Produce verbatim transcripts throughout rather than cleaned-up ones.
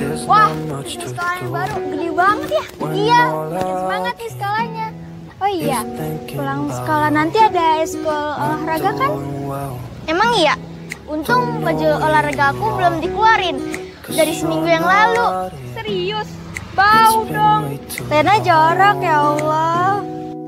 Wah, sekolah yang baru gede banget ya. Iya, makin semangat nih sekolahnya. Oh iya, pulang sekolah nanti ada eskul olahraga kan? Emang iya? Untung baju olahraga aku belum dikeluarin dari seminggu yang lalu. Serius? Bau dong. Lena jorok ya Allah.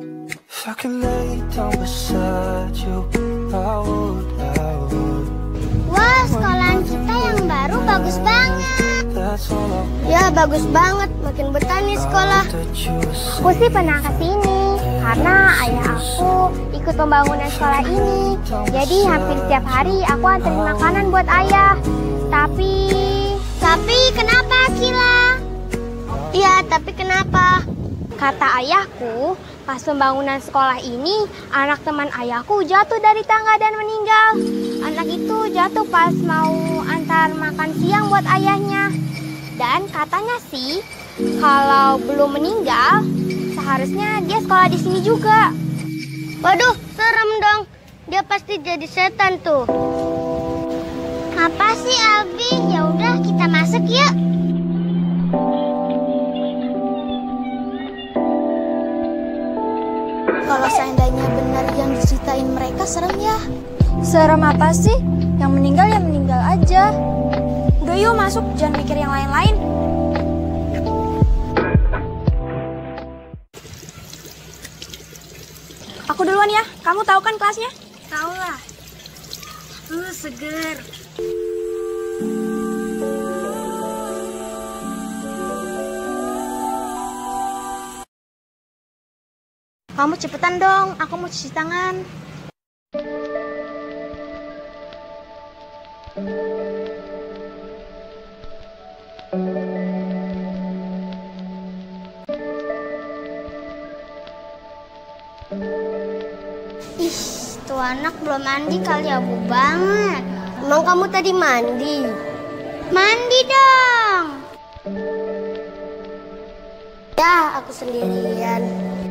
Wah, sekolahan kita yang baru bagus banget. Ya, bagus banget. Makin betah nih sekolah. Aku sih pernah kesini karena ayah aku ikut pembangunan sekolah ini. Jadi hampir setiap hari aku anterin makanan buat ayah. Tapi... Tapi kenapa, Kila? Iya, tapi kenapa? Kata ayahku, pas pembangunan sekolah ini, anak teman ayahku jatuh dari tangga dan meninggal. Anak itu jatuh pas mau antar makan siang buat ayahnya. Dan katanya sih, kalau belum meninggal, seharusnya dia sekolah di sini juga. Waduh, serem dong. Dia pasti jadi setan tuh. Apa sih, Albi? Ya udah, kita masuk yuk. Kalau seandainya benar yang diceritain mereka, serem ya. Serem apa sih? Yang meninggal ya meninggal aja. Udah yuk masuk, jangan mikir yang lain-lain. Aku duluan ya, kamu tahu kan kelasnya? Tahu lah. Uh, seger. Kamu cepetan dong, aku mau cuci tangan. Ih, tuh anak belum mandi kali, abu banget. Emang kamu tadi mandi? Mandi dong. Ya, aku sendirian.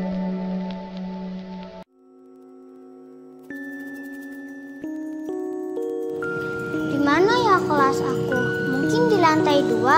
Di mana ya kelas aku? Mungkin di lantai dua.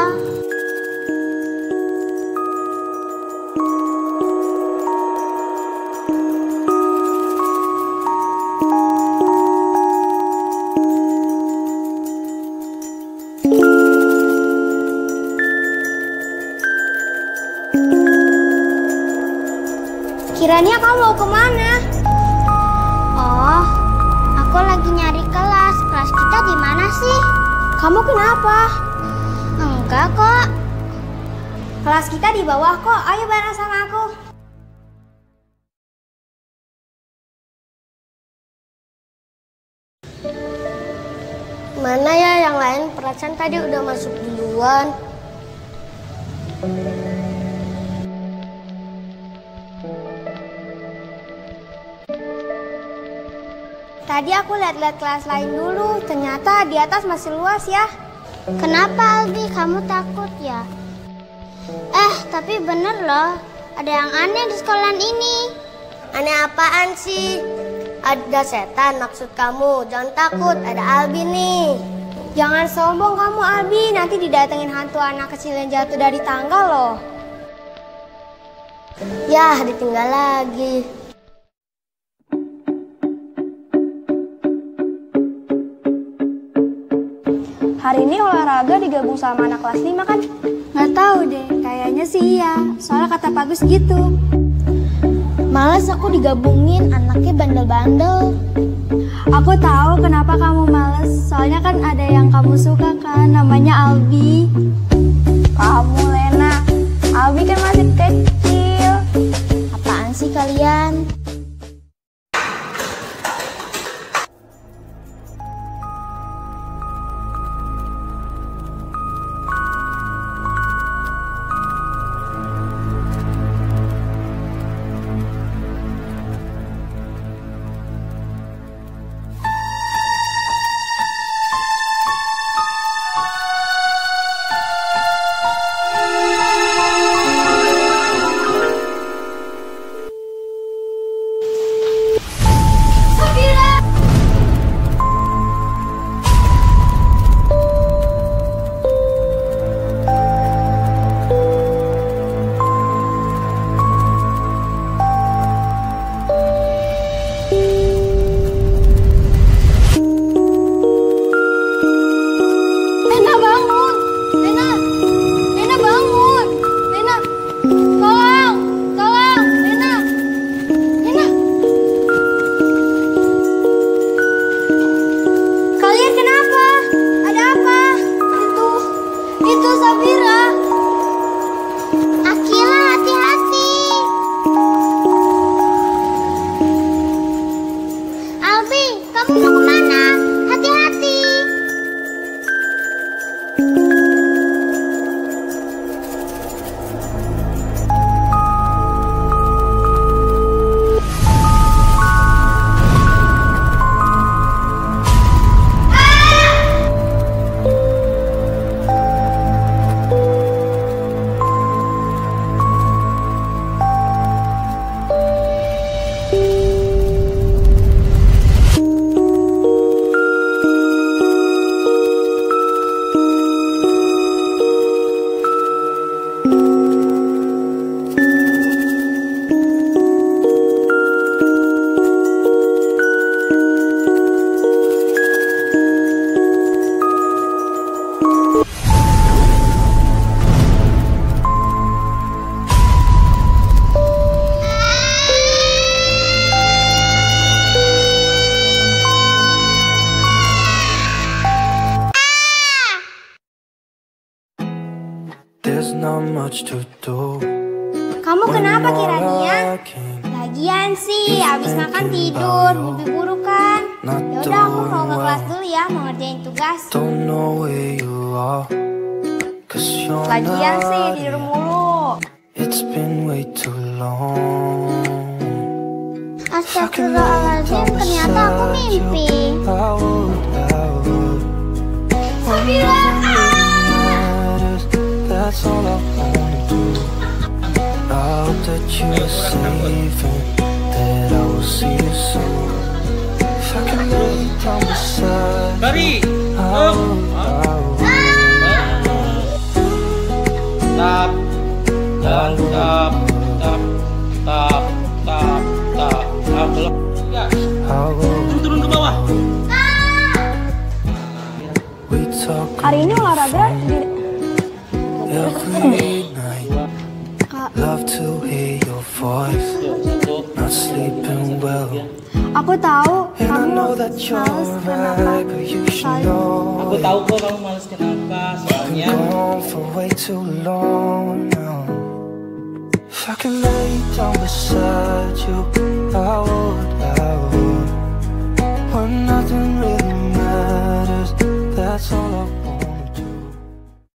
Kiranya kamu mau kemana? Oh, aku lagi nyari kelas. Kelas kita di mana sih? Kamu kenapa? Enggak kok. Kelas kita di bawah kok, ayo bareng sama aku. Mana ya yang lain? Perasaan tadi udah masuk duluan. Tadi aku lihat-lihat kelas lain dulu, ternyata di atas masih luas ya. Kenapa Albi? Kamu takut ya? Eh, tapi bener loh, ada yang aneh di sekolahan ini. Aneh apaan sih? Ada setan maksud kamu? Jangan takut, ada Albi nih. Jangan sombong kamu Albi, nanti didatengin hantu anak kecil yang jatuh dari tangga loh. Yah, ditinggal lagi. Hari ini olahraga digabung sama anak kelas lima kan? Nggak tahu deh, kayaknya sih iya. Soalnya kata Pak Gus gitu. Males aku digabungin, anaknya bandel-bandel. Aku tahu kenapa kamu males, soalnya kan ada yang kamu suka kan, namanya Albi. Kamu Lena, Albi kan masih kecil. Apaan sih kalian? Kamu kenapa Kirania? Lagian sih, abis makan tidur, mimpi buruk kan? Yaudah aku mau ke kelas dulu ya, mau ngerjain tugas. Lagian sih, tidur mulu. Astagfirullahaladzim, ternyata aku mimpi. Sabila, That's all I wanna do. I hope that you are safe and that I will see you soon. If I can lay down beside you, I will, I will. Tap, tap, tap, tap, tap, tap, tap, tap, belum. Ya, turun, turun ke bawah. Hari ini olahraga di... Every night, love to hear your voice. Not sleeping well. Aku tahu And I kamu know that you're males kenapa. right, but you should know. Aku tahu kok kamu males kenapa, soalnya Been gone for way too long now. If I can lay down beside you,